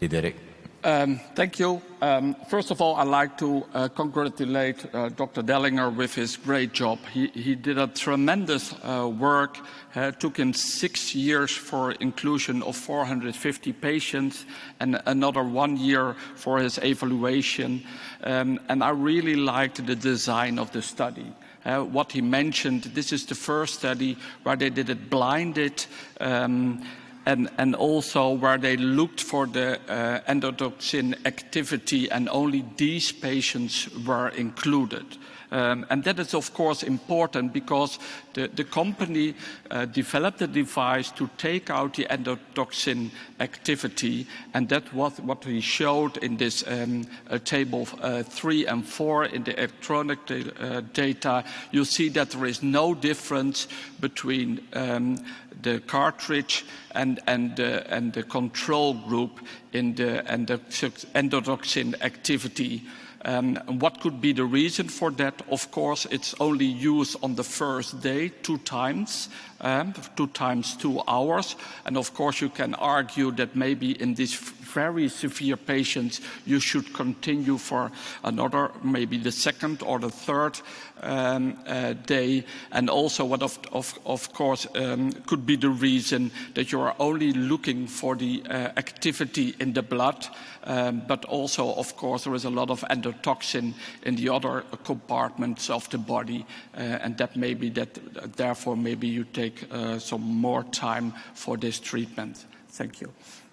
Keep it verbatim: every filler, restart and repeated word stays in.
Diederik. Um, thank you. Um, first of all, I'd like to uh, congratulate uh, Doctor Dellinger with his great job. He, he did a tremendous uh, work. Uh, it took him six years for inclusion of four hundred fifty patients and another one year for his evaluation. Um, and I really liked the design of the study. Uh, what he mentioned, this is the first study where they did it blinded, um, And, and also where they looked for the uh, endotoxin activity, and only these patients were included. Um, and that is, of course, important because the, the company uh, developed a device to take out the endotoxin activity, and that was what we showed in this um, uh, table uh, three and four in the electronic uh, data. You see that there is no difference between um, the cartridge and, and, uh, and the control group in the endotoxin activity. Um, what could be the reason for that? Of course, it's only used on the first day, two times, um, two times two hours. And of course, you can argue that maybe in these very severe patients, you should continue for another, maybe the second or the third um, uh, day. And also what of, of, of course um, could be the reason that you are only looking for the uh, activity in the blood, um, but also of course there is a lot of endotoxin in the other compartments of the body, uh, and that maybe that therefore maybe you take uh, some more time for this treatment. Thank you.